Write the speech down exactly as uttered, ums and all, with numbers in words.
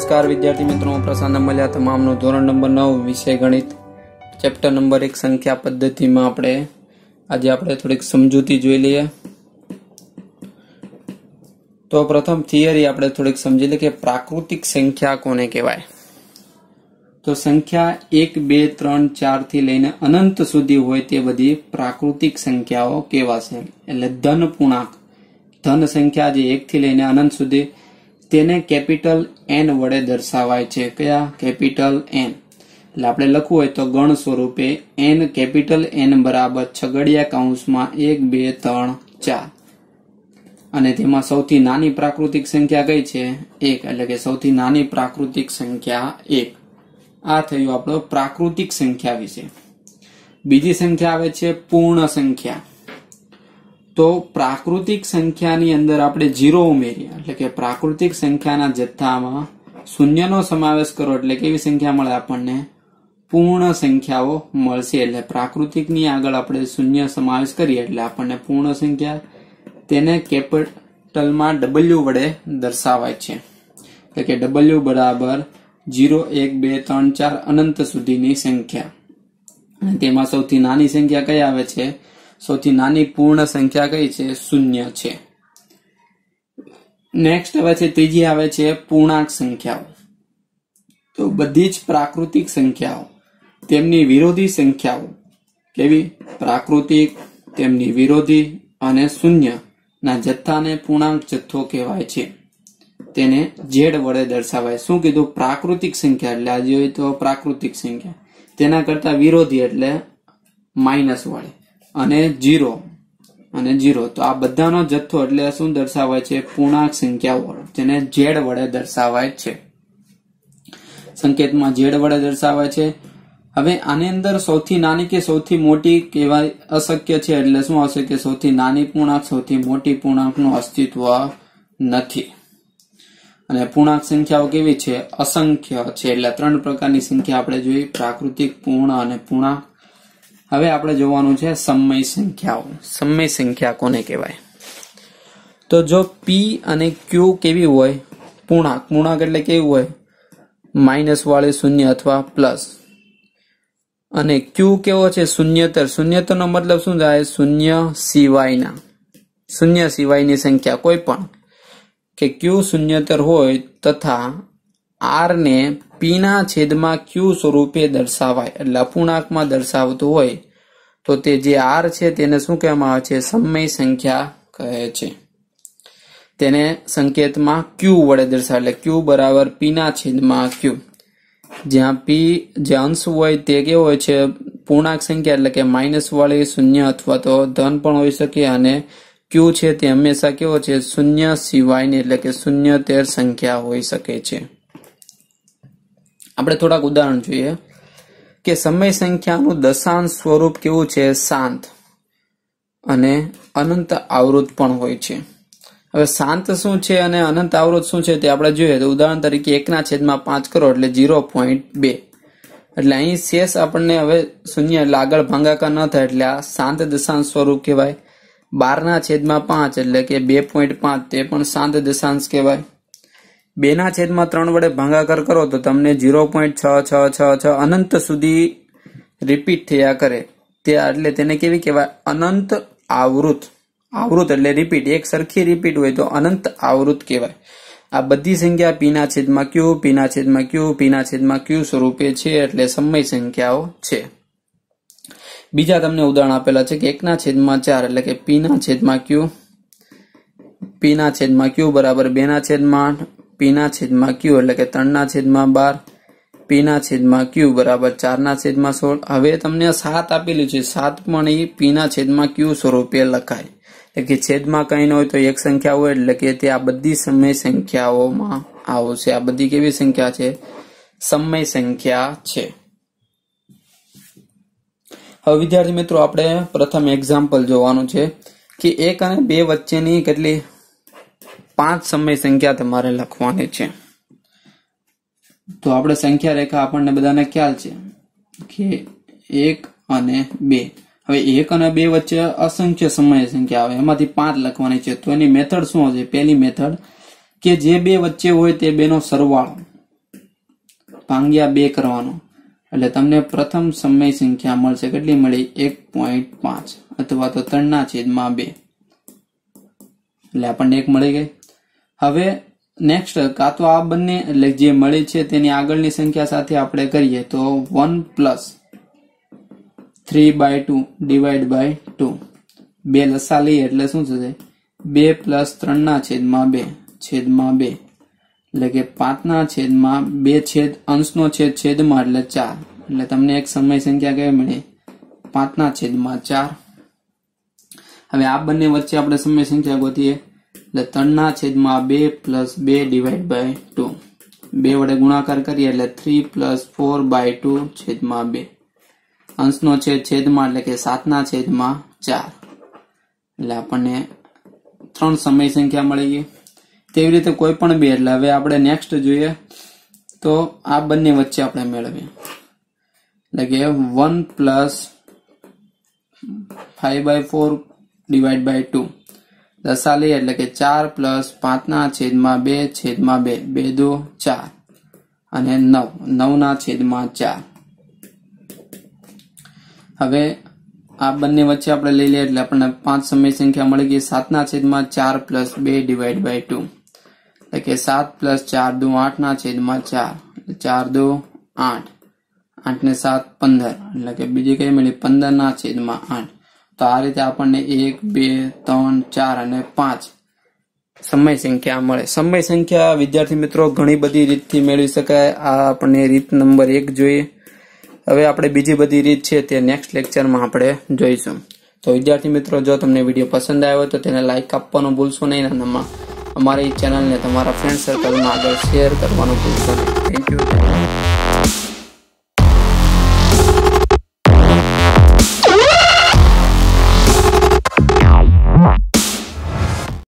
नमस्कार विद्यार्थी मित्रों, प्रशांत मल्या तमामनो धोरण नंबर नौ विषय गणित चैप्टर नंबर एक संख्या पद्धति में आपणे आज आपणे थोड़ी समझूती जोई लीए। तो प्रथम थियरी आपणे थोड़ी समझी लीए के प्राकृतिक संख्या कोने कहेवाय। तो संख्या एक बे त्रण चार थी लईने अनंत सुधी होय ते बधी प्राकृतिक संख्याओ कहेवाशे। एटले धन पूर्णांक धन संख्या जे एक थी लईने अनंत सुधी तेने केपिटल एन वडे दर्शावाय छे। कया? Capital N. એટલે આપણે લખવું હોય તો ગણ સ્વરૂપે એન કેપિટલ એન બરાબર છગડિયા કૌંસમાં એક બે ત્રણ ચાર અને તેમાં સૌથી નાની પ્રાકૃતિક સંખ્યા કઈ છે? એક, એટલે કે સૌથી નાની પ્રાકૃતિક સંખ્યા એક। આ થયું આપણો પ્રાકૃતિક સંખ્યા વિશે। બીજી સંખ્યા આવે છે પૂર્ણ સંખ્યા। तो प्राकृतिक संख्या नी अंदर आपणे जीरो उमेरीए એટલે કે प्राकृतिक संख्याना जथ्थामां शून्यनो समावेश करो એટલે કેવી संख्या મળે આપણને? पूर्ण संख्याओ મળશે। એટલે प्राकृतिक ની આગળ આપણે शून्य समावेश કરીએ એટલે આપણને पूर्ण संख्या તેને કેપિટલ માં W વડે દર્શાવાય છે। એટલે કે W બરાબર जीरो एक બે ત્રણ ચાર અનંત સુધીની સંખ્યા। અને તેમાં સૌથી નાની સંખ્યા કઈ આવે છે? સૌથી નાની પૂર્ણ સંખ્યા કઈ છે? શૂન્ય છે। નેક્સ્ટ આવે છે ત્રીજી આવે છે પૂર્ણાંક સંખ્યાઓ। તો બધી જ પ્રાકૃતિક સંખ્યાઓ તેમની વિરોધી સંખ્યાઓ કેવી? પ્રાકૃતિક, તેમની વિરોધી અને શૂન્ય ના જથ્થાને પૂર્ણાંક જથ્થો કહેવાય છે। તેને ઝેડ વડે દર્શાવાય। શું કીધું? પ્રાકૃતિક સંખ્યા એટલે આ જોઈએ તો પ્રાકૃતિક સંખ્યા, તેના કરતા વિરોધી એટલે માઇનસ વડે અને जीरो અને जीरो। तो आ बधानो जथ्थो એટલે શું દર્શાવાય છે? પૂર્ણાંક સંખ્યાઓ, જેને z વડે દર્શાવાય છે। સંકેતમાં z વડે દર્શાવાય છે। હવે આની અંદર સૌથી નાની કે સૌથી મોટી કહેવાય અશક્ય છે। એટલે શું આવશે કે સૌથી નાની પૂર્ણાંક સૌથી મોટી પૂર્ણાંકનું અસ્તિત્વ નથી। અને પૂર્ણાંક સંખ્યાઓ કેવી છે? અસંખ્ય છે। એટલે ત્રણ પ્રકારની સંખ્યા આપણે જોઈ, પ્રાકૃતિક, પૂર્ણ અને પૂર્ણાંક। હવે આપણે જોવાનું છે સમય સંખ્યાઓ। સમય સંખ્યા કોને કહેવાય? તો જો p અને q કેવી હોય? પૂર્ણાંક। પૂર્ણાંક એટલે કેવું હોય? માઇનસ વાળી શૂન્ય અથવા પ્લસ। અને q કેવો છે? શૂન્યતર। શૂન્યતર નો મતલબ શું થાય? શૂન્ય સિવાયના, શૂન્ય સિવાયની સંખ્યા કોઈ પણ, કે q શૂન્યતર હોય તથા r ने p ना छेद में q स्वरूपे दर्शावाय એટલે અપૂર્ણાંકમાં દર્શાવતું હોય તો તે જે r છે તેને શું કહેવામાં આવે છે? સમય સંખ્યા કહે છે। તેને સંકેતમાં q વડે દર્શાવે એટલે q બરાબર p ના છેદમાં q। જ્યાં p જે અંશ હોય તે કેવો હોય છે? પૂર્ણાંક સંખ્યા એટલે કે માઇનસ વાળી શૂન્ય અથવા તો ધન પણ હોઈ શકે અને q છે તે હંમેશા કેવો છે? શૂન્ય સિવાયની એટલે કે શૂન્યતર સંખ્યા હોઈ શકે છે। આપણે થોડાક ઉદાહરણ જોઈએ કે સમય સંખ્યાનું દશાંશ સ્વરૂપ કેવું છે? શાંત અને અનંત આવૃત પણ હોય છે। હવે શાંત શું છે અને અનંત આવૃત શું છે તે આપણે જોઈએ તો ઉદાહરણ તરીકે એક ના છેદમાં પાંચ કરો એટલે ઝીરો પોઈન્ટ બે। એટલે અહીં શેષ આપણને હવે શૂન્ય એટલે આગળ ભાગાકાર ન થાય એટલે આ શાંત દશાંશ સ્વરૂપ કહેવાય। બાર ના છેદમાં પાંચ એટલે કે બે પોઈન્ટ પાંચ તે પણ શાંત દશાંશ કહેવાય। બે ના છેદમાં ત્રણ વડે ભાગાકાર કરો તો તમને ઝીરો પોઈન્ટ છ છ છ છ અનંત સુધી રિપીટ થયા કરે તે એટલે તેને કેવી કહેવાય? અનંત આવૃત। આવૃત એટલે રિપીટ, એક સરખી રિપીટ હોય તો અનંત આવૃત કહેવાય। આ બધી સંખ્યા p ના છેદમાં q, p ના છેદમાં q, p ના છેદમાં q સ્વરૂપે છે એટલે સમય સંખ્યાઓ છે। બીજા તમને ઉદાહરણ આપેલા છે કે એક ના છેદમાં ચાર એટલે કે p ના છેદમાં q, p ના છેદમાં q બરાબર બે ના છેદમાં આઠ, p ના છેદમાં q એટલે કે ત્રણ ના છેદમાં બાર, p ના છેદમાં q બરાબર ચાર ના છેદમાં સોળ। હવે તમને સાત આપેલું છે, સાત પણ એ p ના છેદમાં q સ્વરૂપે લખાય એટલે કે છેદમાં કઈ ન હોય તો એક સંખ્યા હોય એટલે કે તે આ બધી સમય સંખ્યાઓમાં આવશે। આ બધી કેવી સંખ્યા છે? સમય સંખ્યા છે। હવે વિદ્યાર્થી મિત્રો આપણે પ્રથમ એક્ઝામ્પલ જોવાનું છે કે એક અને બે વચ્ચેની કેટલી પાંચ સમય સંખ્યા તમારે લખવાની છે। તો આપણે સંખ્યા રેખા આપણને બધાને ખ્યાલ છે કે એક અને બે। હવે એક અને બે વચ્ચે અસંખ્ય સમય સંખ્યા આવે, એમાંથી પાંચ લખવાની છે। તો એની મેથડ શું હશે? પહેલી મેથડ કે જે બે વચ્ચે હોય તે બેનો સરવાળો ભાગ્યા બે કરવાનું એટલે તમને પ્રથમ સમય સંખ્યા મળશે. કેટલી મળી? એક પોઈન્ટ પાંચ અથવા તો ત્રણ ના છેદમાં બે એટલે આપણને એક મળી ગઈ. હવે નેક્સ્ટ કાં તો આ બંને એટલે જે મળી છે તેની આગળની સંખ્યા સાથે આપણે કરીએ તો one plus three by two divide by two. બે લસા લઈએ એટલે શું થશે? બે પ્લસ ત્રણ ના છેદમાં બે છેદમાં બે એટલે કે પાંચ ના છેદમાં બે છેદ અંશનો છેદ છેદમાં એટલે ચાર એટલે તમને એક સમય સંખ્યા કેવી મળી? પાંચ ના છેદમાં ચાર. હવે આ બંને વચ્ચે આપણે સમય સંખ્યા ગોતીએ એટલે ત્રણ ના છેદમાં બે પ્લસ બે ડિવાઈડ બાય ટુ. બે વડે ગુણાકાર કરીએ એટલે three plus four by two છેદમાં બે. અંશનો છેદ છેદમાં એટલે કે સાત ના છેદમાં ચાર એટલે આપણને ત્રણ સમય સંખ્યા મળી ગઈ. તેવી રીતે કોઈ પણ બે એટલે હવે આપણે નેક્સ્ટ જોઈએ તો આ બંને વચ્ચે આપણે મેળવીએ એટલે કે one plus five by four divide by two. દસા લઈએ એટલે કે ચાર પ્લસ પાંચ ના છેદમાં બે છેદમાં બે બે દો ચાર અને નવ નવ ના છેદમાં ચાર. હવે આ બંને વચ્ચે આપણે લઈ લઈએ એટલે આપણને પાંચ સમય સંખ્યા મળી ગઈ. સાત ના છેદમાં ચાર પ્લસ બે ડિવાઈડ બાય ટુ એટલે કે સાત પ્લસ ચાર દો આઠ ના છેદમાં ચાર ચાર દો આઠ આઠ ને સાત પંદર એટલે કે બીજી કઈ મળી? પંદર ના છેદમાં આઠ. તો આ રીતે આપણને એક બે ત્રણ ચાર અને પાંચ સમય સંખ્યા મળે. સમય સંખ્યા વિદ્યાર્થી મિત્રો ઘણી બધી રીતથી મેળવી શકાય. આ આપણને રીત નંબર એક જોઈએ. હવે આપણે બીજી બધી રીત છે તે નેક્સ્ટ લેક્ચરમાં આપણે જોઈશું. તો વિદ્યાર્થી મિત્રો જો તમને વિડીયો પસંદ આવ્યો તો તેને લાઈક આપવાનું ભૂલશો નહીં અને અમારી ચેનલને તમારા ફ્રેન્ડ સર્કલમાં આગળ શેર કરવાનું ભૂલશો નહીં. Thank you.